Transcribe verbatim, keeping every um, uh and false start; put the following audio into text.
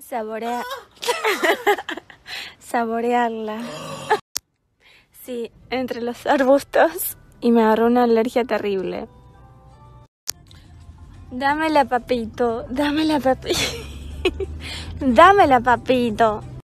Saborear. Saborearla. Sí, entre los arbustos y me agarró una alergia terrible. Dámela, papito. Dámela, papito. Dámela, papito.